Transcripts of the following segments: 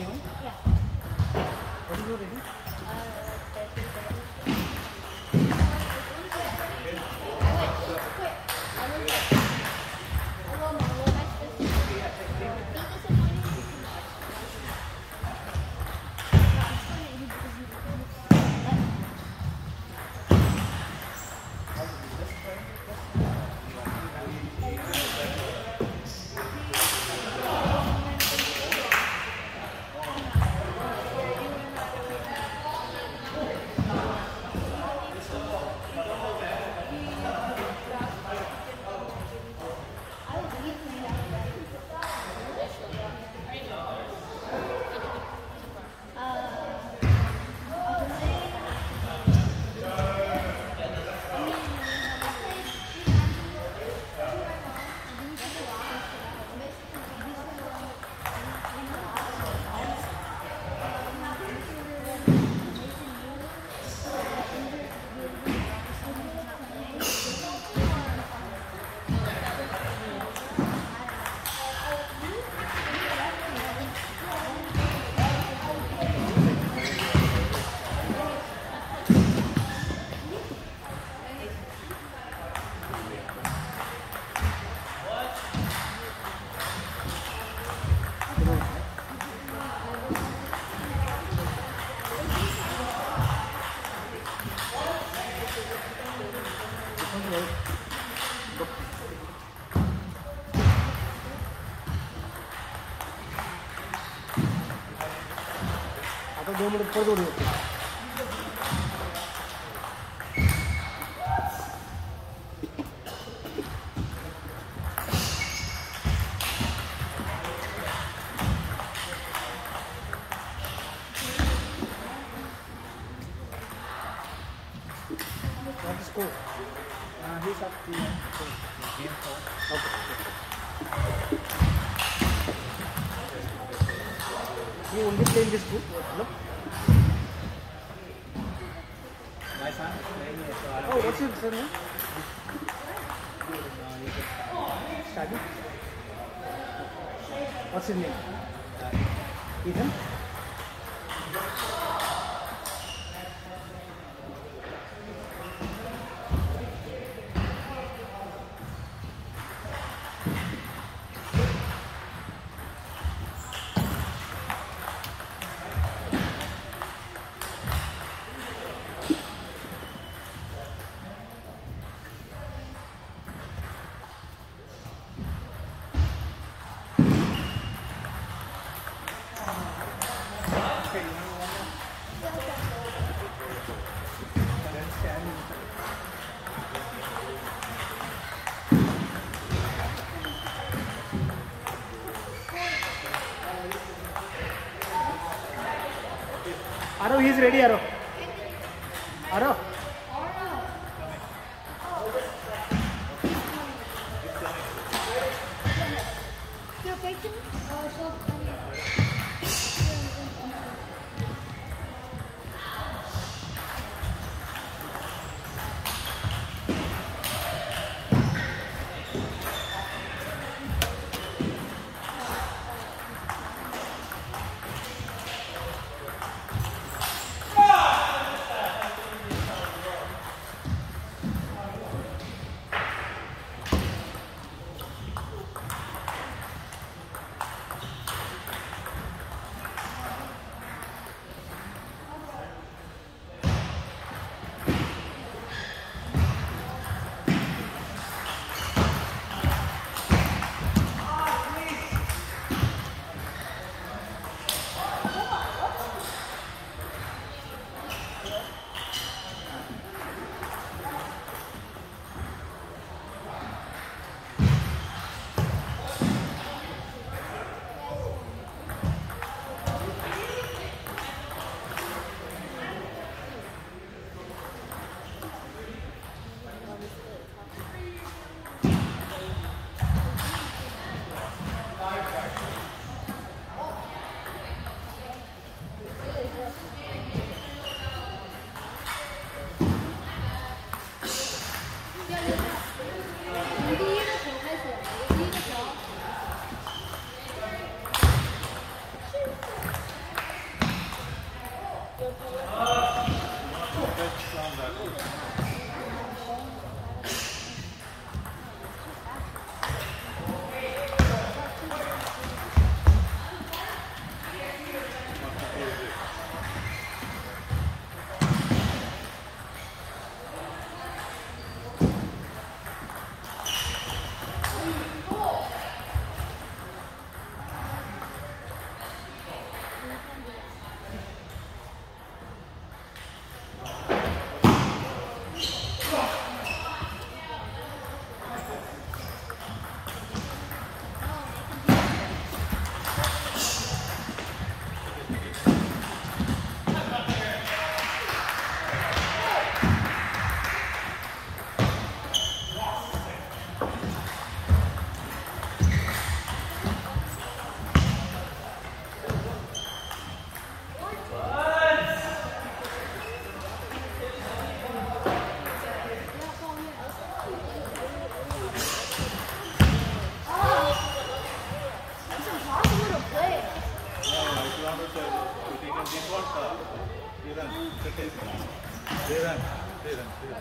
Yeah. What is your rating? आता 2 minute पर दौड़ी What is score? He's up to game 4. Okay. You only play in this group? No? My son is playing it. Oh, what's your surname? Shadi? What's his name? Ethan? Arav, he is ready, Arav. Arav.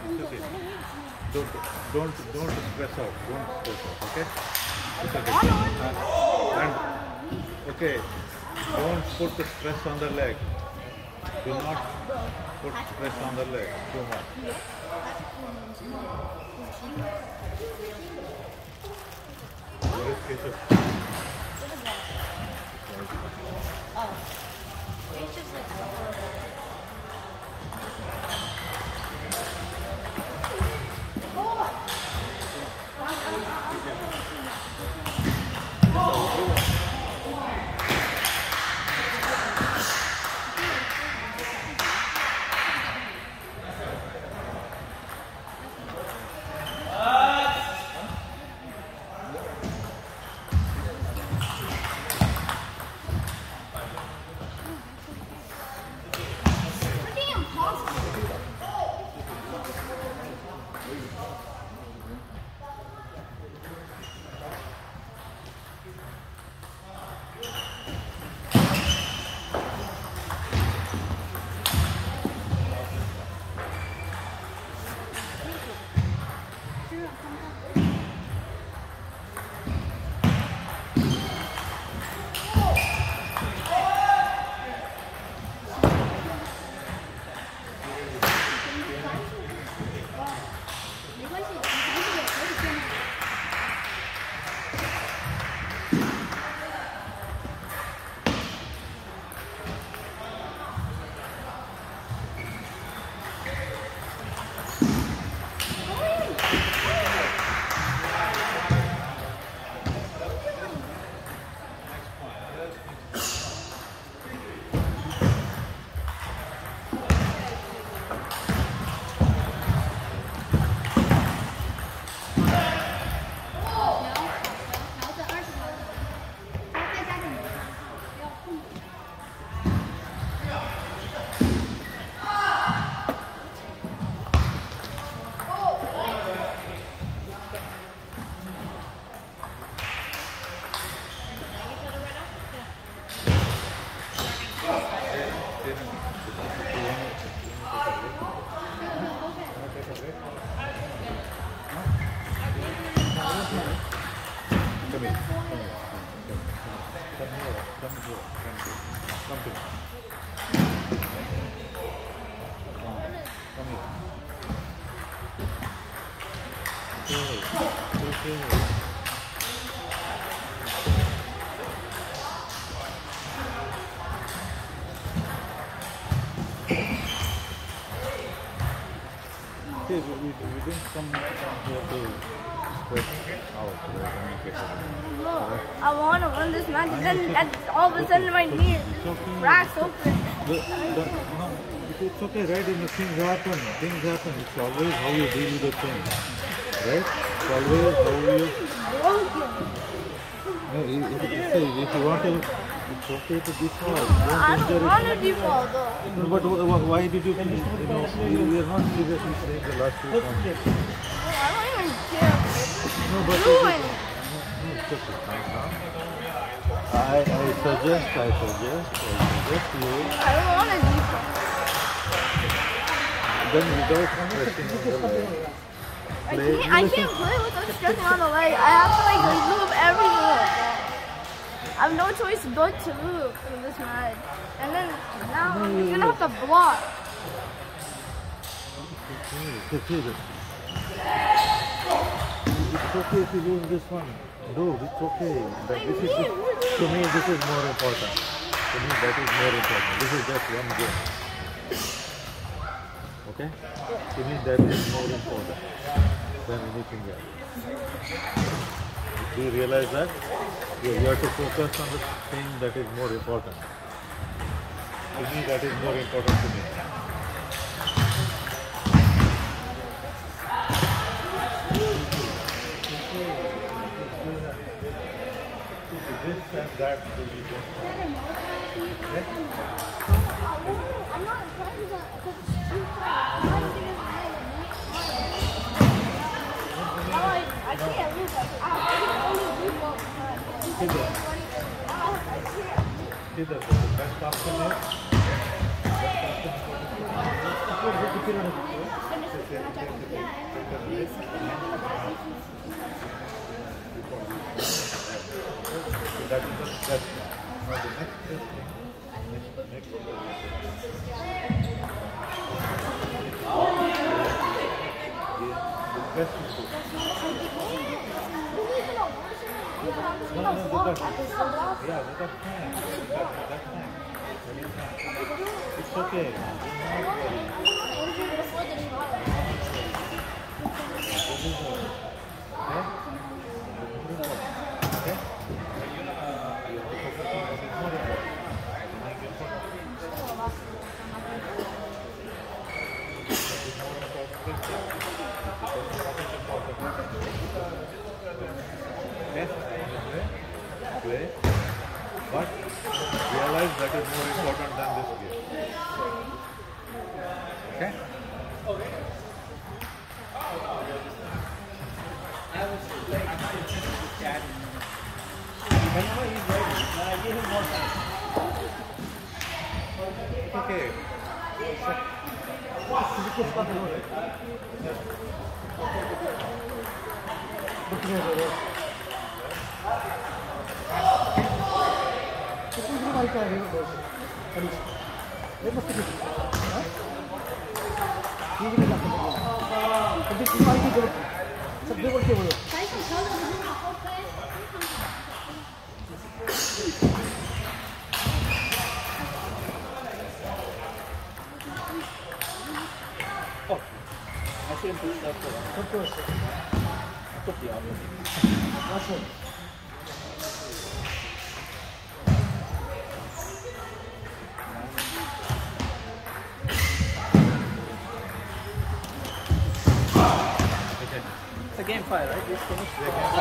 It's okay. Don't stress out. Don't stress out. Okay? It's okay. And okay, don't put the stress on the leg. Do not put stress on the leg too much. Where is Keshav? We didn't come here to spread out. No, I want to win this match. Then all of a sudden my knee cracks open. No, it's okay, right? Things happen. Things happen. It's always how you deal with the thing, right? It's always how you. No, if you want to, it's okay to default. I don't want to default though. No, but why did you? We are not seriously saying the last 2 points. I don't even care. No, but Do it. no, it's okay. I suggest you. I don't want to default. Then without pressing on the leg. I can't play without stressing on the leg. I have to like move everything. I have no choice but to move in this match. And then now I'm gonna have to block. It's okay if you lose this one. No, it's okay. To me, this is more important. To me, that is more important. This is just one game. Okay? To me, that is more important than anything else. Do you realize that? You have to focus on the thing that is more important. To me, that is more important to me. This and that will be good. Okay? I'm not trying to because it's too far. I can't lose. I can only lose one time. See the best option is? Best option is That is the step. Now the next thing, next the best is good. No, because, yeah, that's fine. That's fine. That is fine. It's okay. Do not worry. This is all. Okay? This is all. Okay? You're focusing on this more important. Make it important. This is more important. Okay? Play. But realize that is more important than this game. Okay? Whenever he's ready, I give him more time. Okay. I see him doing that for took the opposite. It's a game 5, right? Just finished.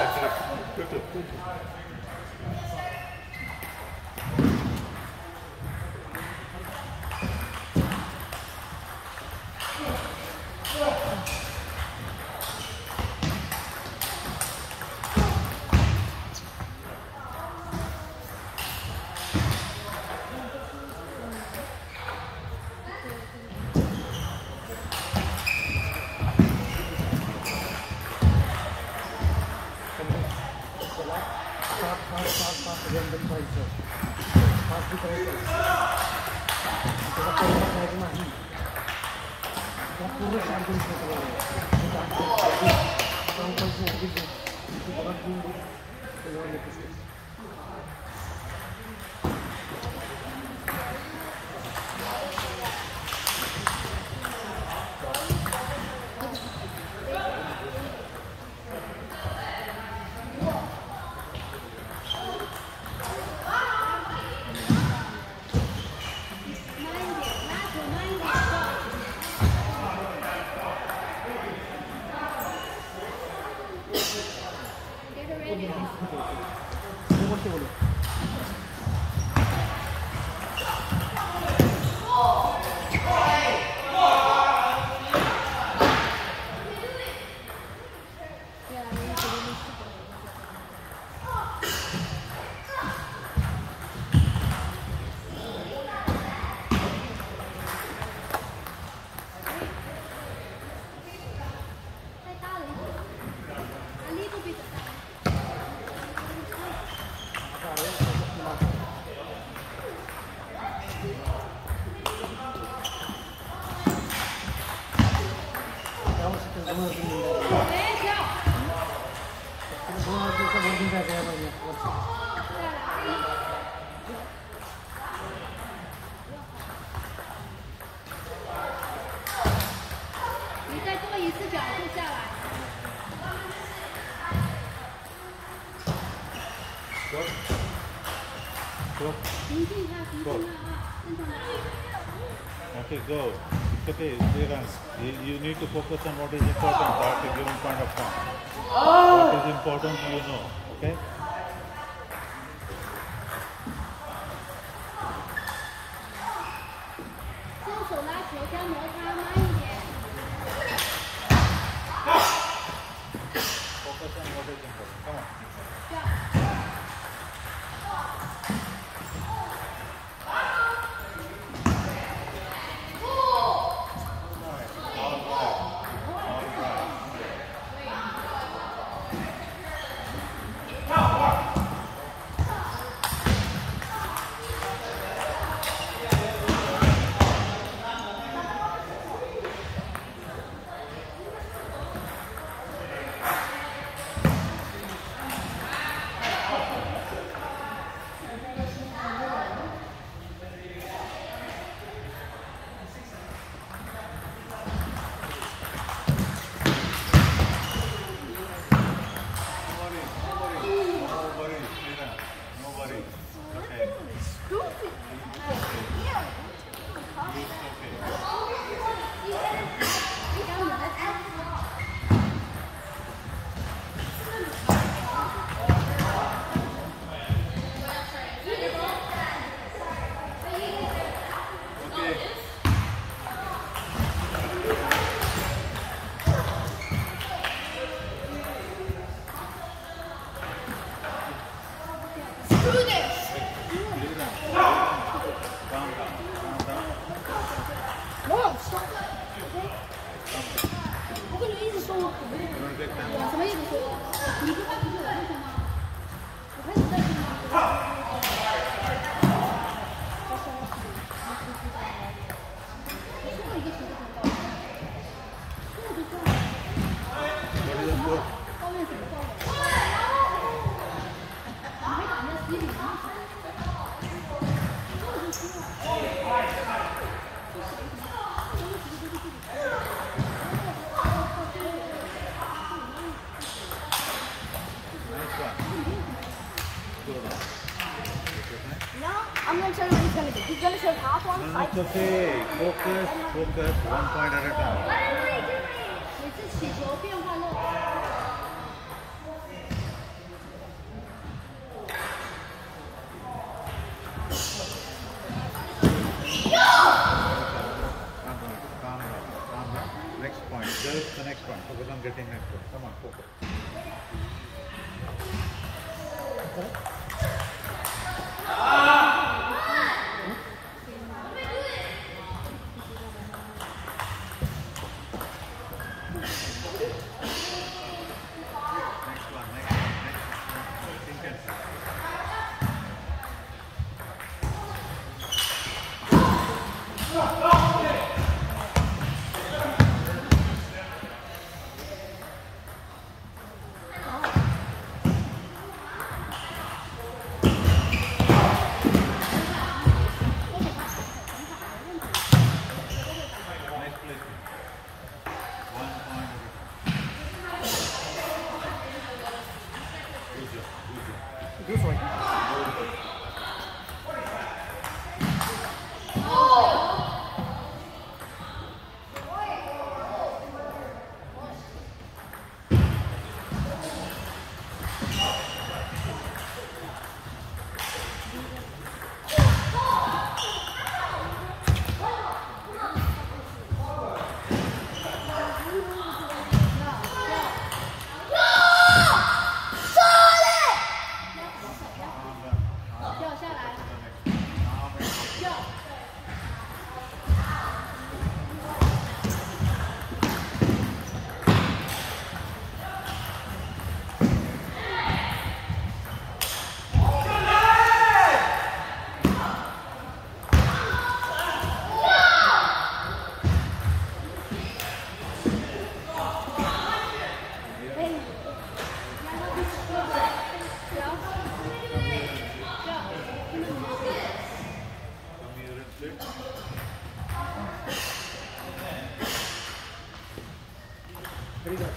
Okay, go. It's okay, you need to focus on what is important at a given point of time. What is important, you know, okay? Focus on what is important. Come on. You want to take time? 什么意思说？你不是有那个吗？我开始在听吗？ What is the score? 抱怨怎么抱怨？你没打人家洗礼吗？ Nice one. Good one. No, I'm gonna tell you what he's gonna do. He's gonna serve half one No, side. it's okay. Focus, focus. 1 point at a time. 每次起球变化漏。 Calm down. Next point. Just the next point. Focus on getting next one. Come on, focus. Next one. Think and try. Nice placement. 1 point. Good job. Good job. ดูสวย掉下来， Next. 掉。 Come here and sit. Very good.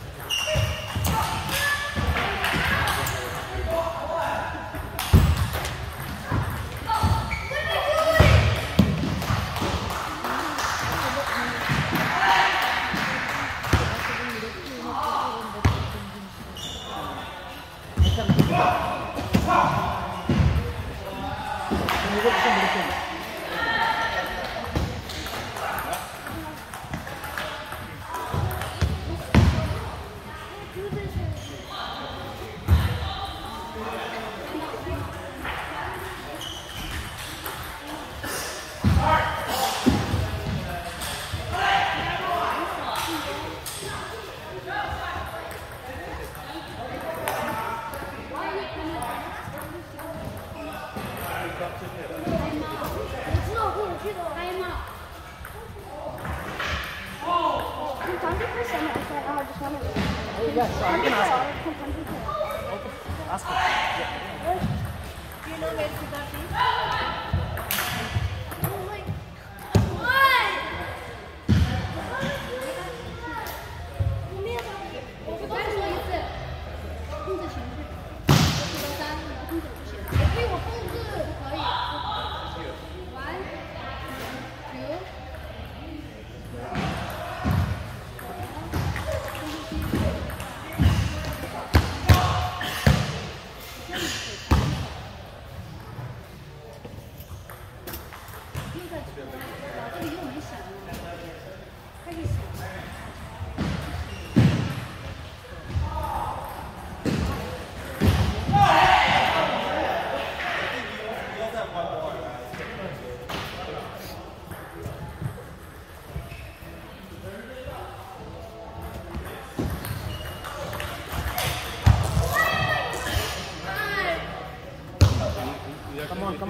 Yes, I can ask her. Ask her. Yeah. Do you know where to go, please?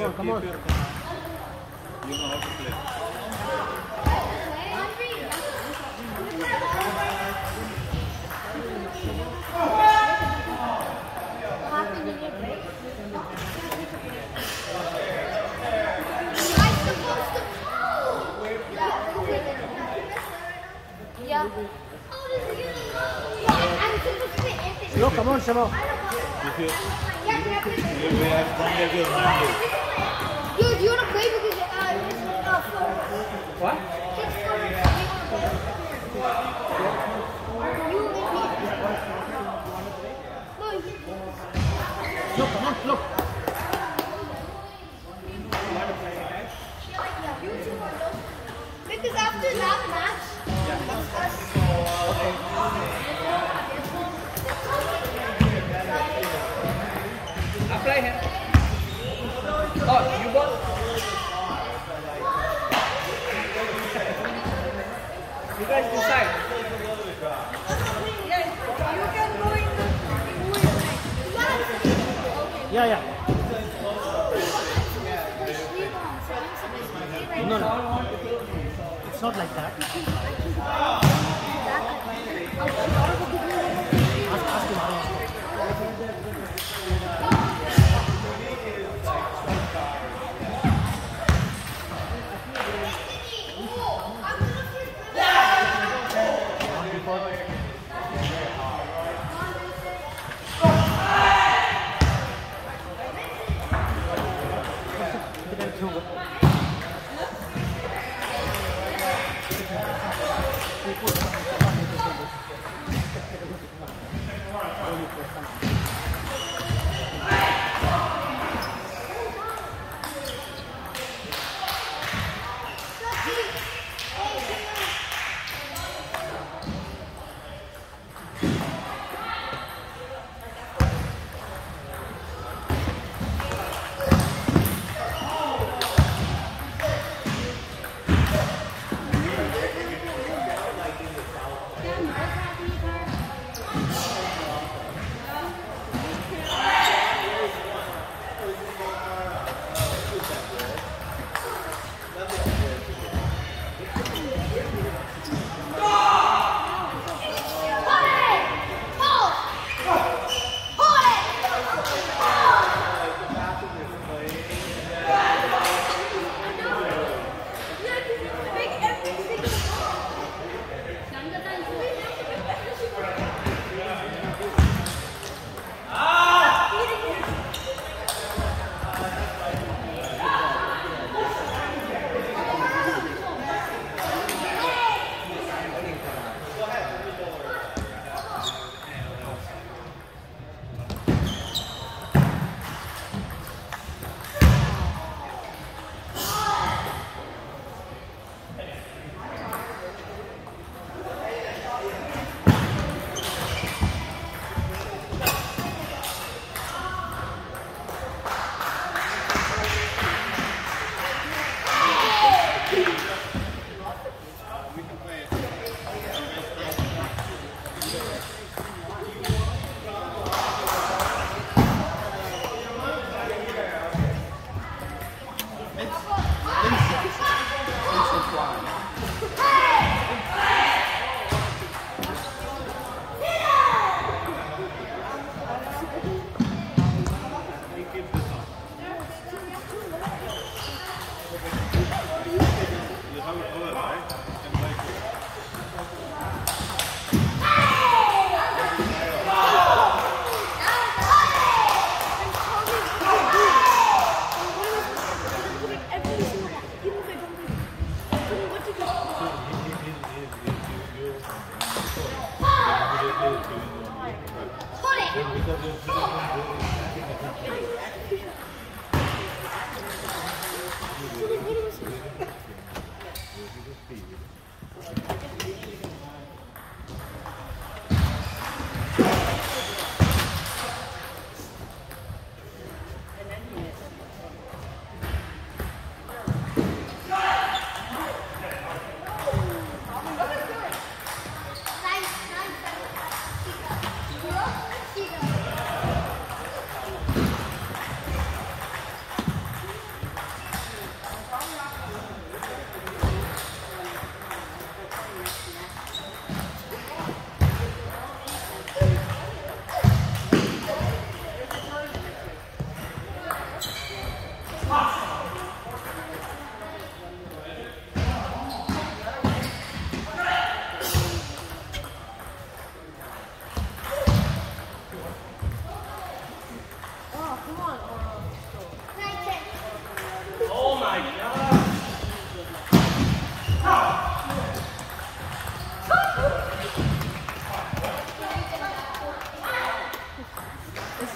on, come on. You know how to play. Yeah. No, come on, Shama. If you be as strong as your mind is. You want to play because What? No, come on, look. Because after that match, Apply him. Oh, you got. You guys decide. Yeah, yeah. No, no. It's not like that. Ask him.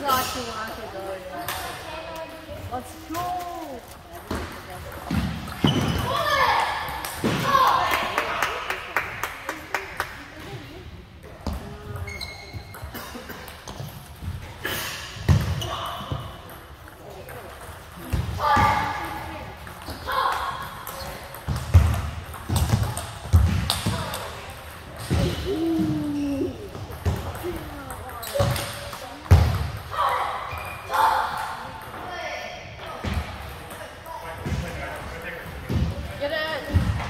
actually want to go. Let's go. Get it.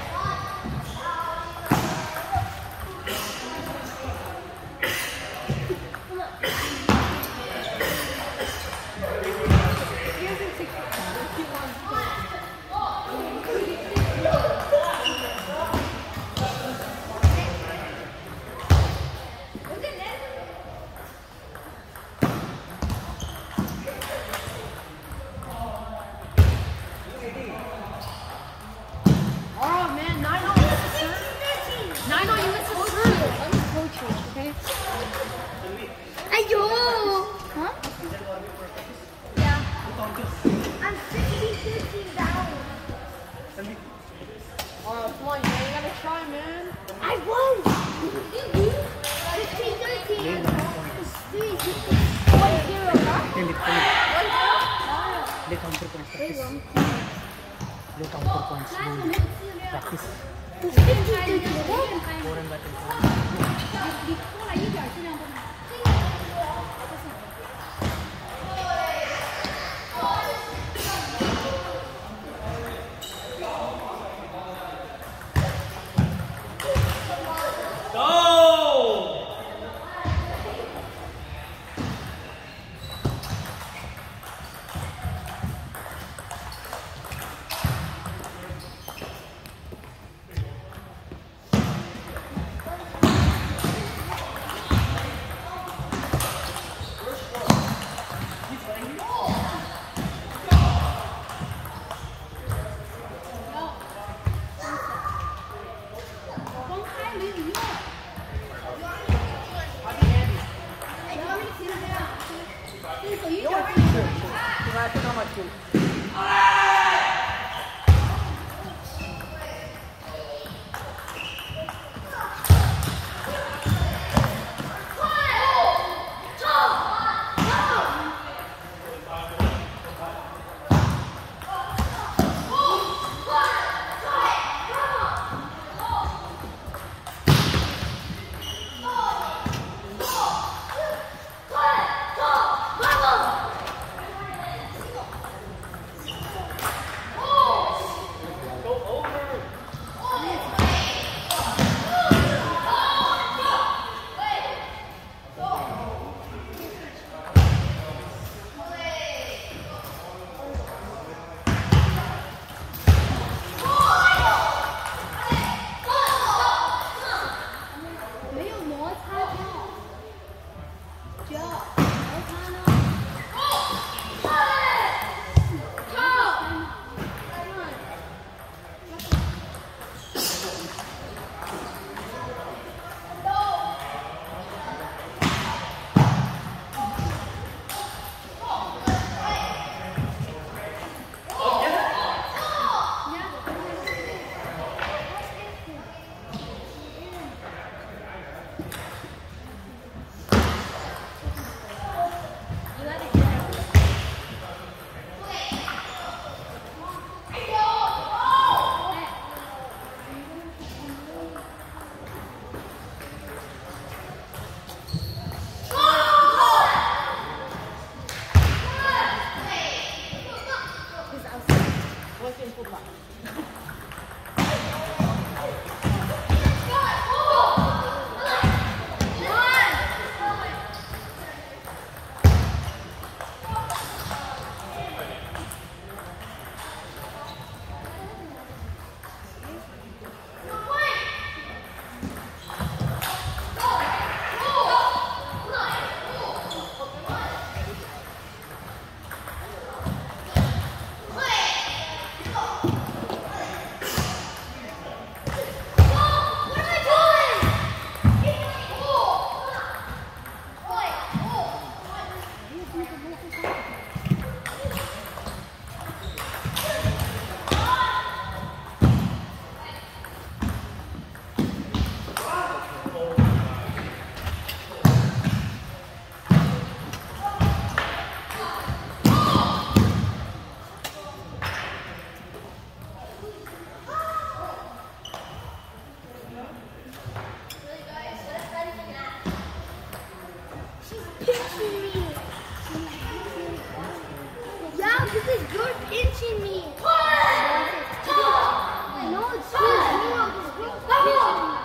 Oh man, 9-0 you missed the serve. 9-0 you missed the serve. Let me coach you, okay? Ayo! Huh? Yeah. I'm 50 down. Oh, come on, man, you gotta try, man. I won! 15-13. 1-0, They counter points. Practice. They counter points. Practice. 15-13. 4 and batting. Because you're pinching me. No, it's you. You're pinching me.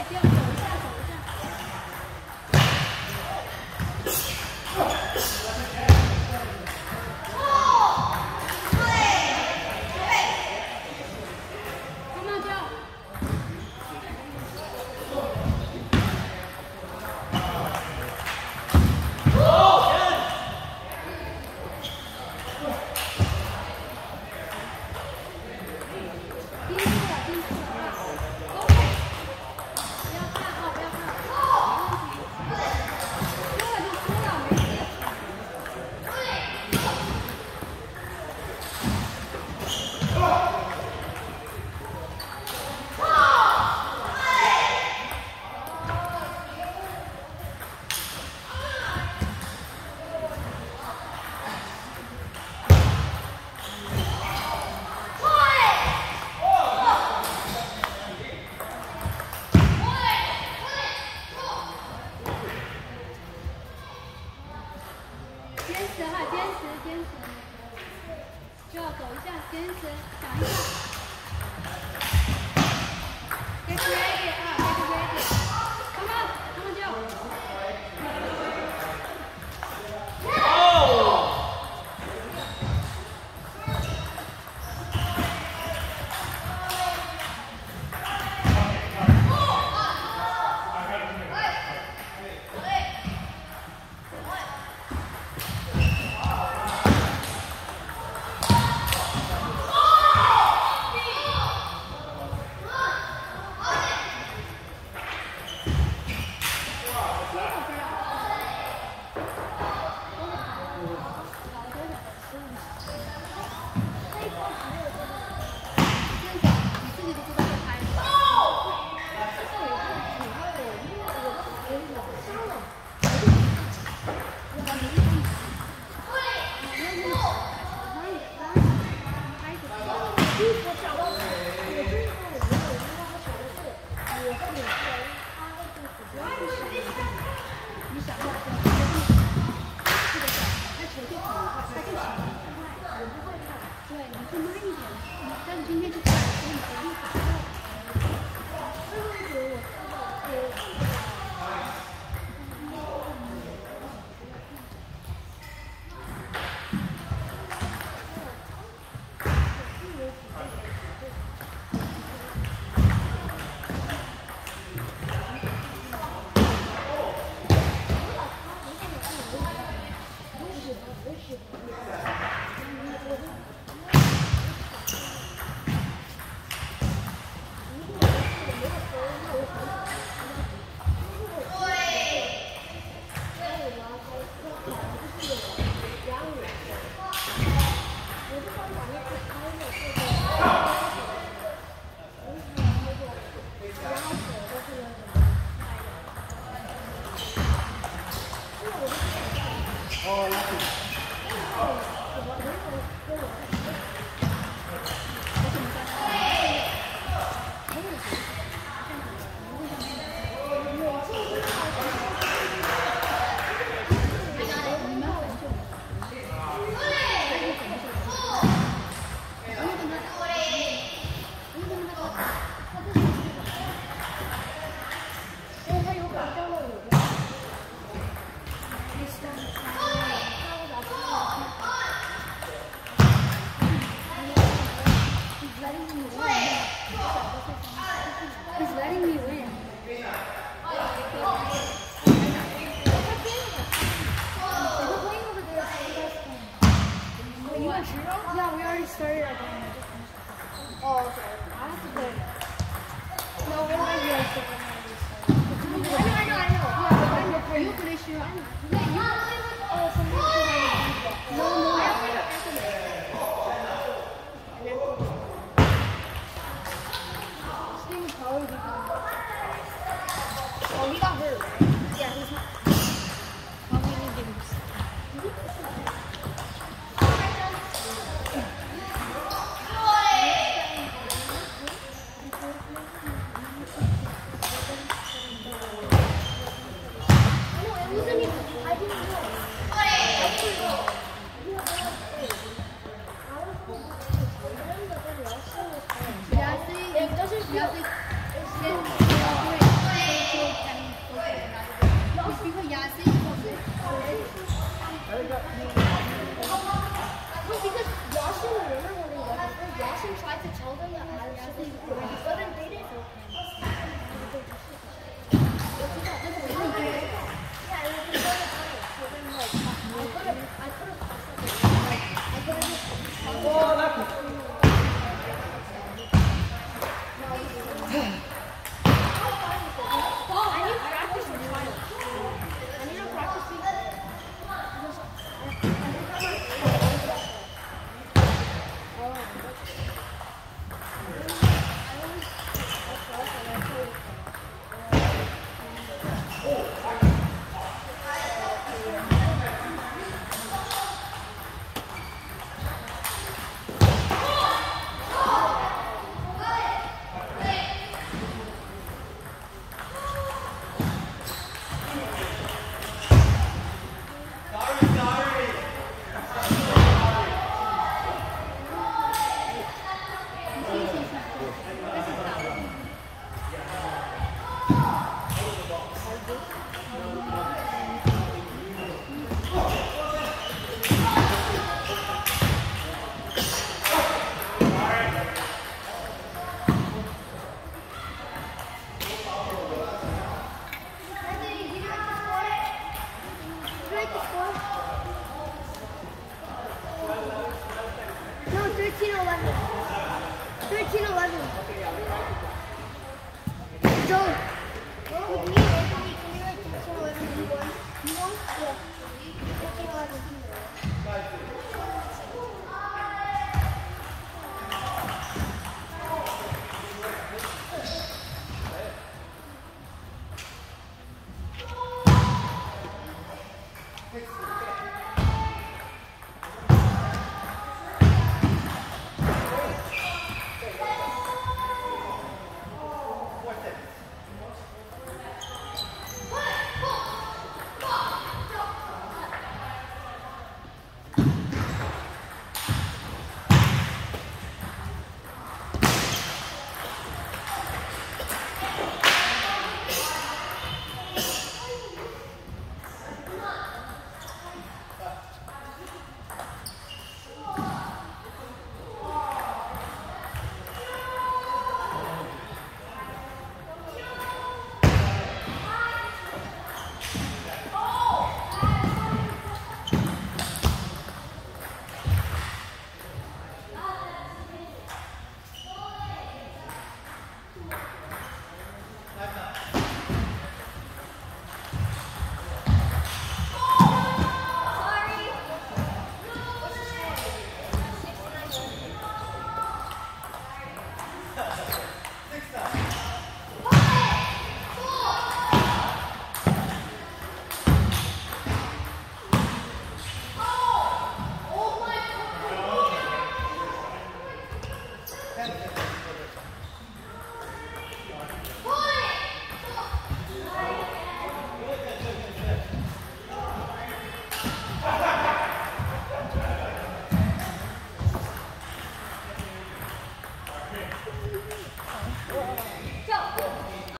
不要走一下，走一下。妈妈叫。盯住了，盯住了，都会。不要看哦，不要看。输了就输了，没事。坚持哈，坚持，坚持，就要走一下，坚持，想一下。Get ready 啊，get ready。Come on，他们就。Yeah, we already started our game. Oh, okay. I have to play. No, we're not here. I know. Yeah, I know. You play sure. Yeah, you play with something. No, I play with Anthony. This probably be fun. Oh, he got hurt, right? Yeah, he's not. How many games? Yeah, see, it doesn't feel like Because Yasin was it. No, because Yasin, remember when he left, Yasin tried to tell them that Yasin couldn't date it. No, 13-11. 13-11. Joe. With me, Anthony, can you write 13-11? You won? You won? Yeah. 13-11.